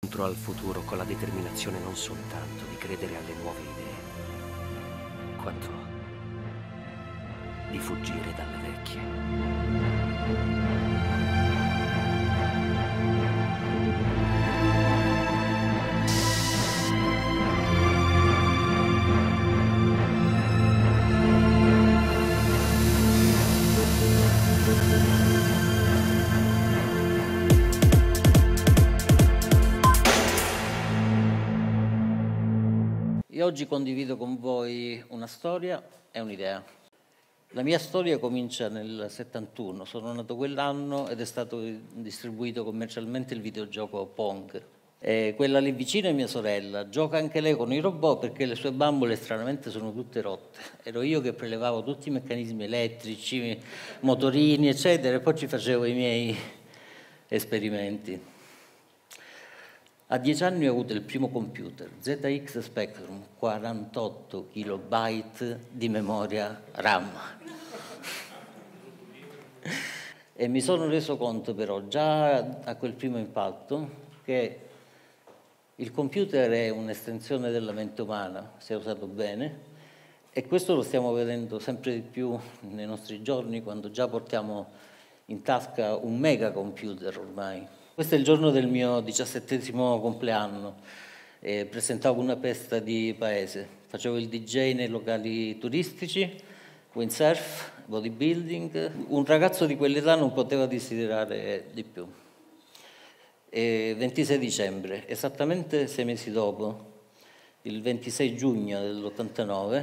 incontro al futuro con la determinazione non soltanto di credere alle nuove idee, quanto di fuggire dalle vecchie. Io oggi condivido con voi una storia e un'idea. La mia storia comincia nel 71, sono nato quell'anno ed è stato distribuito commercialmente il videogioco Pong. E quella lì vicino è mia sorella, gioca anche lei con i robot perché le sue bambole stranamente sono tutte rotte. Ero io che prelevavo tutti i meccanismi elettrici, motorini, eccetera, e poi ci facevo i miei esperimenti. A 10 anni ho avuto il primo computer, ZX Spectrum, 48 kilobyte di memoria RAM. E mi sono reso conto però, già a quel primo impatto, che il computer è un'estensione della mente umana, se usato bene, e questo lo stiamo vedendo sempre di più nei nostri giorni, quando già portiamo in tasca un mega computer ormai. Questo è il giorno del mio 17° compleanno, presentavo una festa di paese, facevo il DJ nei locali turistici, windsurf, bodybuilding. Un ragazzo di quell'età non poteva desiderare di più. 26 dicembre, esattamente 6 mesi dopo, il 26 giugno dell'89,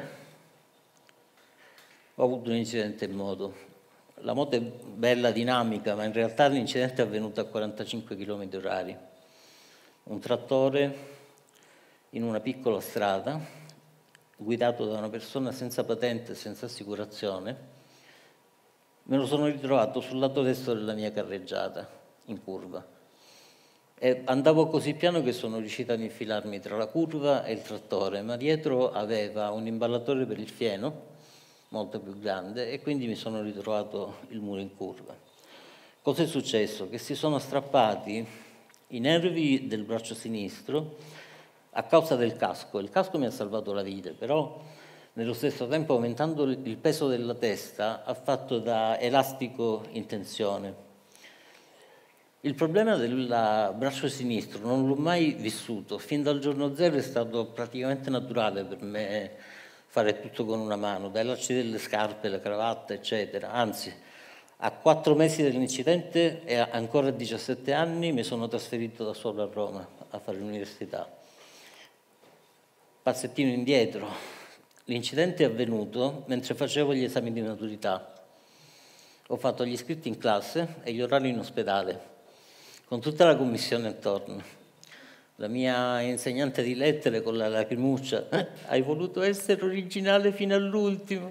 ho avuto un incidente in moto. La moto è bella, dinamica, ma in realtà l'incidente è avvenuto a 45 km/h. Un trattore in una piccola strada, guidato da una persona senza patente e senza assicurazione. Me lo sono ritrovato sul lato destro della mia carreggiata, in curva. E andavo così piano che sono riuscito ad infilarmi tra la curva e il trattore, ma dietro aveva un imballatore per il fieno, molto più grande, e quindi mi sono ritrovato il muro in curva. Cosa è successo? Che si sono strappati i nervi del braccio sinistro a causa del casco. Il casco mi ha salvato la vita, però nello stesso tempo, aumentando il peso della testa, ha fatto da elastico in tensione. Il problema del braccio sinistro non l'ho mai vissuto, fin dal giorno zero è stato praticamente naturale per me fare tutto con una mano, dai lacci delle scarpe, la cravatta, eccetera. Anzi, a 4 mesi dell'incidente e ancora a 17 anni mi sono trasferito da solo a Roma a fare l'università. Passettino indietro, l'incidente è avvenuto mentre facevo gli esami di maturità. Ho fatto gli iscritti in classe e gli orali in ospedale, con tutta la commissione attorno. La mia insegnante di lettere con la lacrimuccia, hai voluto essere originale fino all'ultimo.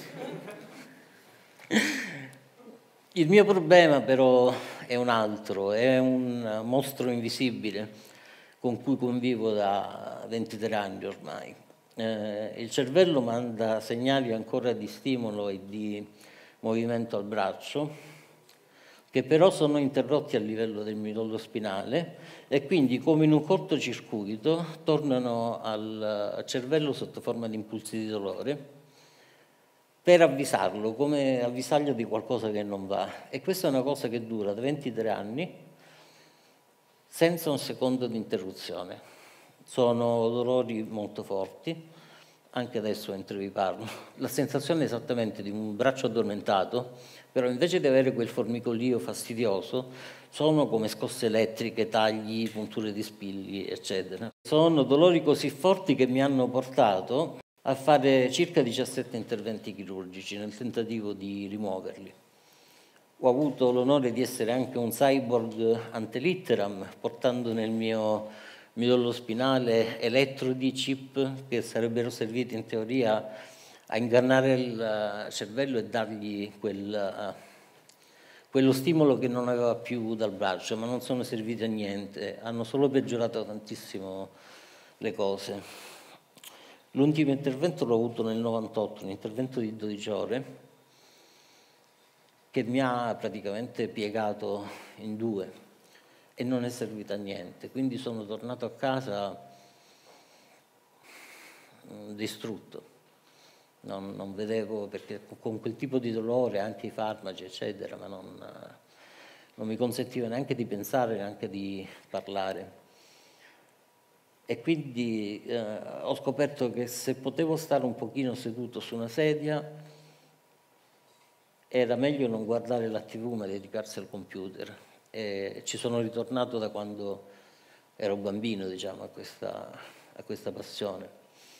Il mio problema però è un altro, è un mostro invisibile con cui convivo da 23 anni ormai. Il cervello manda segnali ancora di stimolo e di movimento al braccio, che però sono interrotti a livello del midollo spinale e quindi, come in un cortocircuito, tornano al cervello sotto forma di impulsi di dolore per avvisarlo, come avvisarlo di qualcosa che non va. E questa è una cosa che dura da 23 anni senza un secondo di interruzione. Sono dolori molto forti, anche adesso mentre vi parlo. La sensazione è esattamente di un braccio addormentato, però invece di avere quel formicolio fastidioso, sono come scosse elettriche, tagli, punture di spilli, eccetera. Sono dolori così forti che mi hanno portato a fare circa 17 interventi chirurgici nel tentativo di rimuoverli. Ho avuto l'onore di essere anche un cyborg ante litteram, portando nel mio midollo spinale elettrodi, chip che sarebbero serviti in teoria a ingannare il cervello e dargli quello stimolo che non aveva più dal braccio, ma non sono serviti a niente, hanno solo peggiorato tantissimo le cose. L'ultimo intervento l'ho avuto nel 98, un intervento di 12 ore, che mi ha praticamente piegato in due. e non è servita a niente. Quindi sono tornato a casa distrutto. Non vedevo, perché con quel tipo di dolore, anche i farmaci, eccetera, ma non mi consentiva neanche di pensare, neanche di parlare. E quindi ho scoperto che se potevo stare un pochino seduto su una sedia era meglio non guardare la TV ma dedicarsi al computer. E ci sono ritornato da quando ero bambino, diciamo, a questa passione.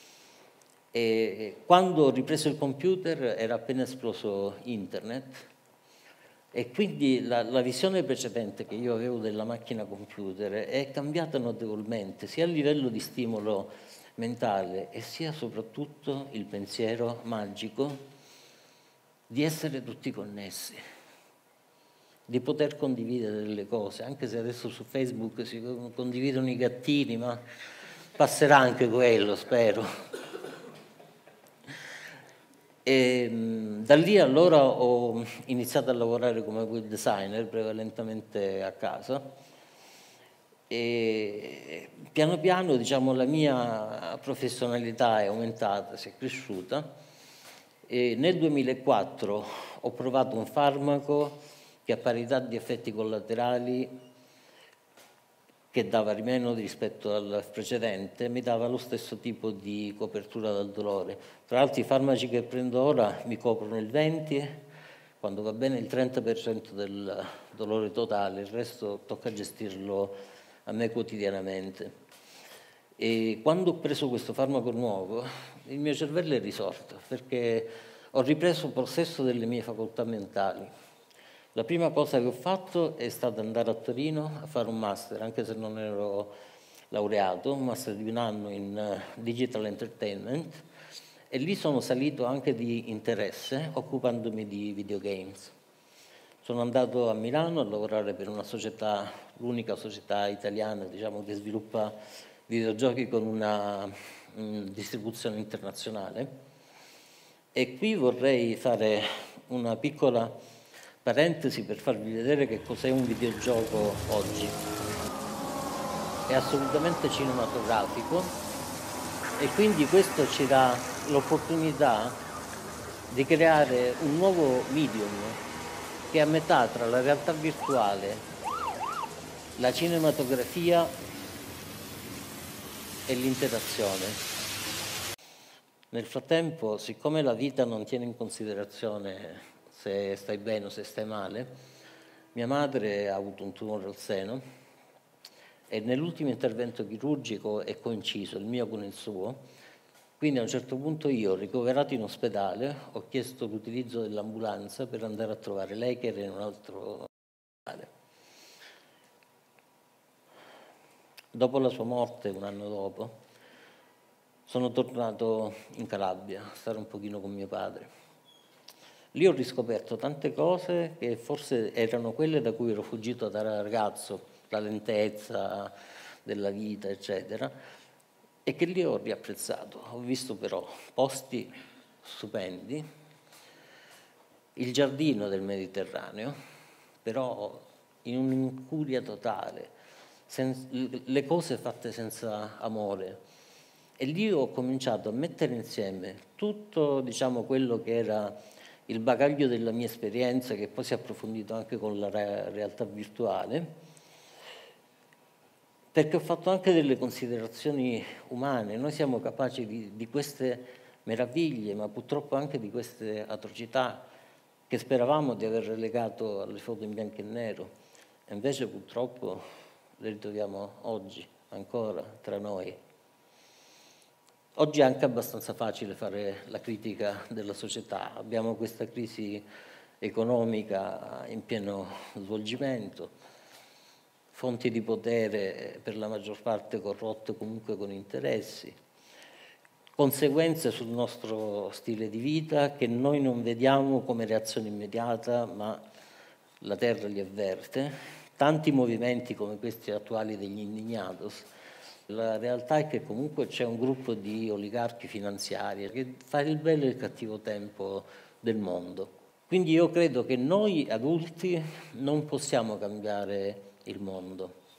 E quando ho ripreso il computer era appena esploso internet, e quindi la visione precedente che io avevo della macchina computer è cambiata notevolmente, sia a livello di stimolo mentale e sia soprattutto il pensiero magico di essere tutti connessi, di poter condividere delle cose, anche se adesso su Facebook si condividono i gattini, ma passerà anche quello, spero. E da lì allora ho iniziato a lavorare come web designer, prevalentemente a casa, e piano piano, diciamo, la mia professionalità è aumentata, si è cresciuta, e nel 2004 ho provato un farmaco che a parità di effetti collaterali, che dava meno rispetto al precedente, mi dava lo stesso tipo di copertura dal dolore. Tra l'altro i farmaci che prendo ora mi coprono il 20%, quando va bene il 30% del dolore totale, il resto tocca gestirlo a me quotidianamente. E quando ho preso questo farmaco nuovo, il mio cervello è risorto, perché ho ripreso possesso delle mie facoltà mentali. La prima cosa che ho fatto è stata andare a Torino a fare un master, anche se non ero laureato, un master di un anno in Digital Entertainment, e lì sono salito anche di interesse occupandomi di videogames. Sono andato a Milano a lavorare per una società, l'unica società italiana, diciamo, che sviluppa videogiochi con una distribuzione internazionale, e qui vorrei fare una piccola parentesi per farvi vedere che cos'è un videogioco oggi. È assolutamente cinematografico e quindi questo ci dà l'opportunità di creare un nuovo medium che è a metà tra la realtà virtuale, la cinematografia e l'interazione. Nel frattempo, siccome la vita non tiene in considerazione se stai bene o se stai male, mia madre ha avuto un tumore al seno e nell'ultimo intervento chirurgico è coinciso il mio con il suo, quindi a un certo punto io, ricoverato in ospedale, ho chiesto l'utilizzo dell'ambulanza per andare a trovare lei che era in un altro ospedale. Dopo la sua morte, un anno dopo, sono tornato in Calabria a stare un pochino con mio padre. Lì ho riscoperto tante cose che forse erano quelle da cui ero fuggito da ragazzo, la lentezza della vita, eccetera, e che lì ho riapprezzato. Ho visto però posti stupendi, il giardino del Mediterraneo, però in un'incuria totale, le cose fatte senza amore. E lì ho cominciato a mettere insieme tutto, diciamo, quello che era il bagaglio della mia esperienza, che poi si è approfondito anche con la realtà virtuale, perché ho fatto anche delle considerazioni umane. Noi siamo capaci di queste meraviglie, ma purtroppo anche di queste atrocità che speravamo di aver relegato alle foto in bianco e nero, e invece purtroppo le ritroviamo oggi ancora tra noi. Oggi è anche abbastanza facile fare la critica della società, abbiamo questa crisi economica in pieno svolgimento, fonti di potere per la maggior parte corrotte comunque con interessi, conseguenze sul nostro stile di vita che noi non vediamo come reazione immediata, ma la terra li avverte, tanti movimenti come questi attuali degli indignados. La realtà è che comunque c'è un gruppo di oligarchi finanziari che fa il bello e il cattivo tempo del mondo. Quindi io credo che noi adulti non possiamo cambiare il mondo,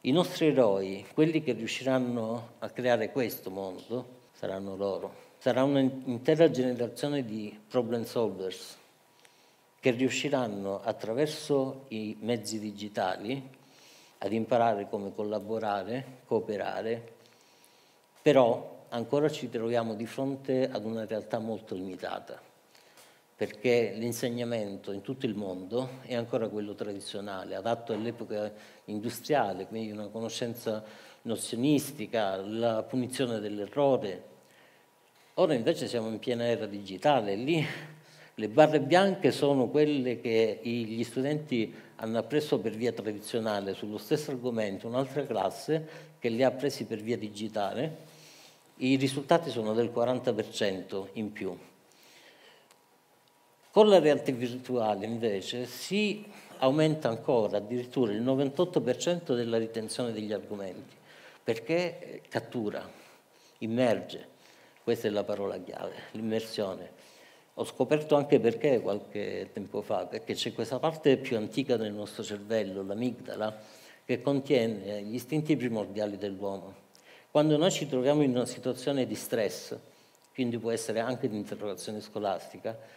I nostri eroi, quelli che riusciranno a creare questo mondo, saranno loro. Sarà un'intera generazione di problem solvers che riusciranno attraverso i mezzi digitali ad imparare come collaborare, cooperare, però ancora ci troviamo di fronte ad una realtà molto limitata, perché l'insegnamento in tutto il mondo è ancora quello tradizionale, adatto all'epoca industriale, quindi una conoscenza nozionistica, la punizione dell'errore. Ora invece siamo in piena era digitale, lì le barre bianche sono quelle che gli studenti hanno appreso per via tradizionale sullo stesso argomento, un'altra classe che li ha appresi per via digitale, i risultati sono del 40% in più. Con la realtà virtuale invece si aumenta ancora addirittura il 98% della ritenzione degli argomenti, perché cattura, immerge, questa è la parola chiave, l'immersione. Ho scoperto anche perché qualche tempo fa, perché c'è questa parte più antica del nostro cervello, l'amigdala, che contiene gli istinti primordiali dell'uomo. Quando noi ci troviamo in una situazione di stress, quindi può essere anche di interrogazione scolastica,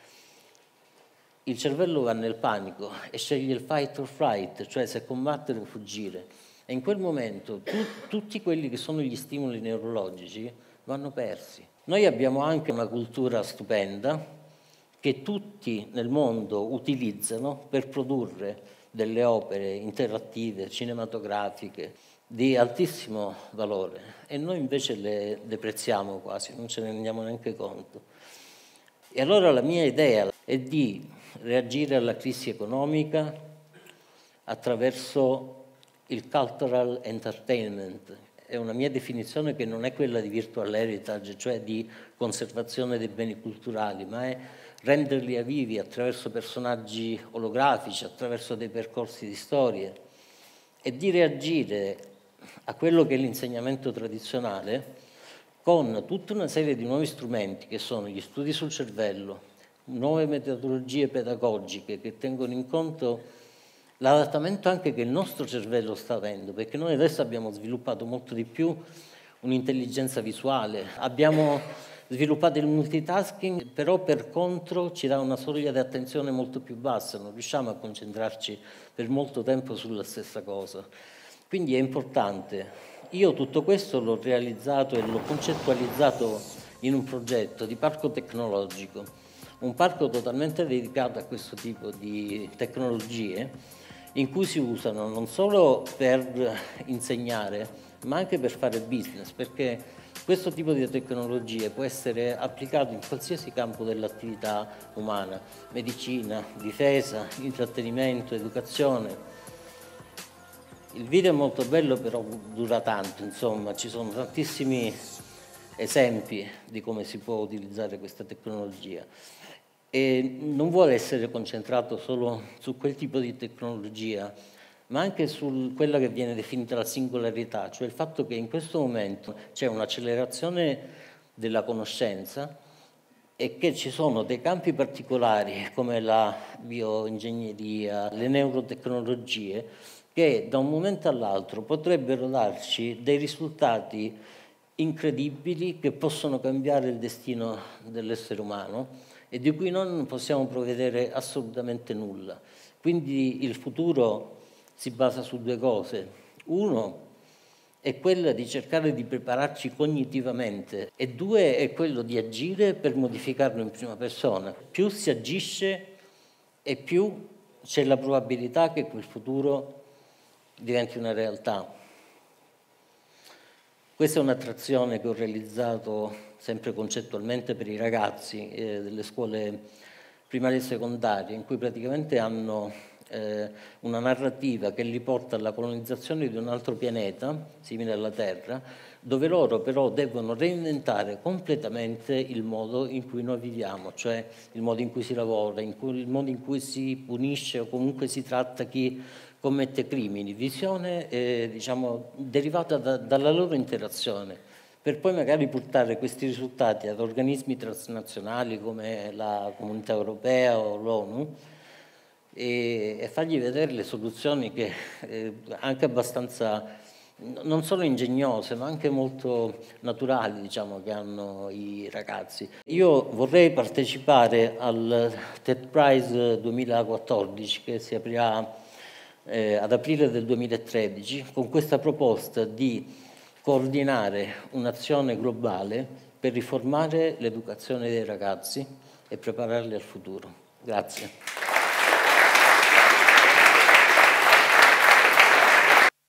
il cervello va nel panico e sceglie il fight or flight, cioè se combattere o fuggire. E in quel momento tutti quelli che sono gli stimoli neurologici vanno persi. Noi abbiamo anche una cultura stupenda che tutti nel mondo utilizzano per produrre delle opere interattive, cinematografiche, di altissimo valore, e noi invece le deprezziamo quasi, non ce ne rendiamo neanche conto. E allora la mia idea è di reagire alla crisi economica attraverso il cultural entertainment. È una mia definizione che non è quella di virtual heritage, cioè di conservazione dei beni culturali, ma è renderli vivi attraverso personaggi olografici, attraverso dei percorsi di storie, e di reagire a quello che è l'insegnamento tradizionale con tutta una serie di nuovi strumenti che sono gli studi sul cervello, nuove metodologie pedagogiche che tengono in conto l'adattamento anche che il nostro cervello sta avendo, perché noi adesso abbiamo sviluppato molto di più un'intelligenza visuale, abbiamo sviluppato il multitasking, però per contro ci dà una soglia di attenzione molto più bassa, non riusciamo a concentrarci per molto tempo sulla stessa cosa. Quindi è importante. Io tutto questo l'ho realizzato e l'ho concettualizzato in un progetto di parco tecnologico, un parco totalmente dedicato a questo tipo di tecnologie, in cui si usano non solo per insegnare, ma anche per fare business, perché questo tipo di tecnologie può essere applicato in qualsiasi campo dell'attività umana, medicina, difesa, intrattenimento, educazione. Il video è molto bello, però dura tanto, insomma, ci sono tantissimi esempi di come si può utilizzare questa tecnologia. E non vuole essere concentrato solo su quel tipo di tecnologia, ma anche su quella che viene definita la singolarità, cioè il fatto che in questo momento c'è un'accelerazione della conoscenza e che ci sono dei campi particolari come la bioingegneria, le neurotecnologie, che da un momento all'altro potrebbero darci dei risultati incredibili che possono cambiare il destino dell'essere umano e di cui noi non possiamo prevedere assolutamente nulla. Quindi il futuro si basa su due cose. Uno è quella di cercare di prepararci cognitivamente e due è quello di agire per modificarlo in prima persona. Più si agisce e più c'è la probabilità che quel futuro diventi una realtà. Questa è un'attrazione che ho realizzato sempre concettualmente per i ragazzi delle scuole primarie e secondarie, in cui praticamente hanno una narrativa che li porta alla colonizzazione di un altro pianeta, simile alla Terra, dove loro però devono reinventare completamente il modo in cui noi viviamo, cioè il modo in cui si lavora, il modo in cui si punisce o comunque si tratta chi commette crimini, visione diciamo, derivata dalla loro interazione, per poi magari portare questi risultati ad organismi transnazionali come la Comunità Europea o l'ONU e fargli vedere le soluzioni che anche abbastanza non solo ingegnose, ma anche molto naturali, diciamo, che hanno i ragazzi. Io vorrei partecipare al TED Prize 2014, che si aprirà ad aprile del 2013, con questa proposta di coordinare un'azione globale per riformare l'educazione dei ragazzi e prepararli al futuro. Grazie.